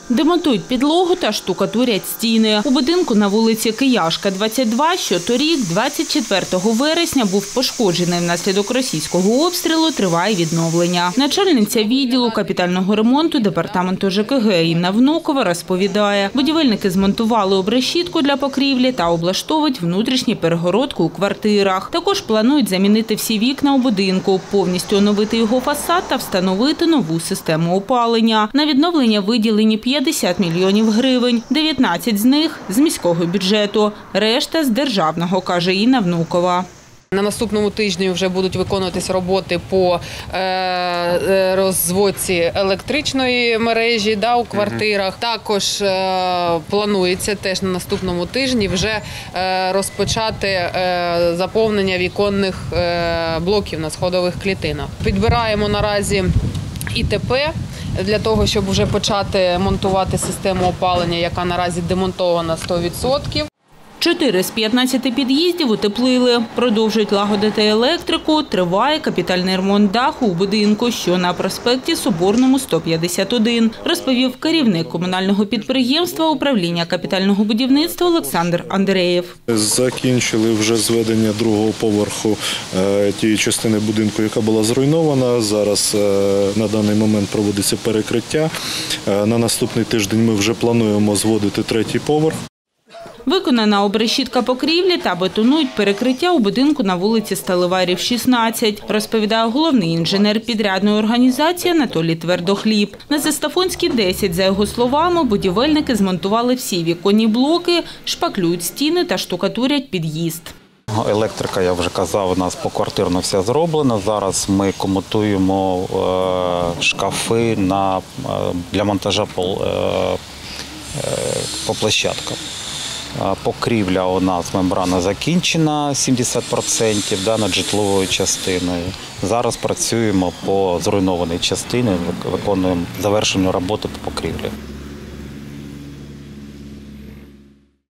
Демонтують підлогу та штукатурять стіни. У будинку на вулиці Кияшка, 22, що торік, 24 вересня, був пошкоджений внаслідок російського обстрілу, триває відновлення. Начальниця відділу капітального ремонту департаменту ЖКГ Інна Внукова розповідає, будівельники змонтували обрешітку для покрівлі та облаштовують внутрішні перегородки у квартирах. Також планують замінити всі вікна у будинку, повністю оновити його фасад та встановити нову систему опалення. На відновлення виділені 50 мільйонів гривень, 19 з них – з міського бюджету, решта – з державного, каже Інна Внукова. На наступному тижні вже будуть виконуватися роботи по розводці електричної мережі у квартирах. Також планується теж на наступному тижні вже розпочати заповнення віконних блоків на сходових клітинах. Підбираємо наразі ІТП для того, щоб вже почати монтувати систему опалення, яка наразі демонтована 100%. 4 з 15 під'їздів утеплили. Продовжують лагодити електрику. Триває капітальний ремонт даху у будинку, що на проспекті Соборному, 151, розповів керівник комунального підприємства управління капітального будівництва Олександр Андреєв. Закінчили вже зведення другого поверху тієї частини будинку, яка була зруйнована. Зараз на даний момент проводиться перекриття. На наступний тиждень ми вже плануємо зводити третій поверх. Виконана обрешітка покрівлі та бетонують перекриття у будинку на вулиці Сталеварів, 16, розповідає головний інженер підрядної організації Анатолій Твердохліб. На Застафонській, 10, за його словами, будівельники змонтували всі віконні блоки, шпаклюють стіни та штукатурять під'їзд. Електрика, я вже казав, у нас поквартирно все зроблено. Зараз ми комутуємо шкафи для монтажа по площадкам. Покрівля у нас мембрана закінчена 70% над житловою частиною. Зараз працюємо по зруйнованій частині, виконуємо завершення роботи по покрівлі.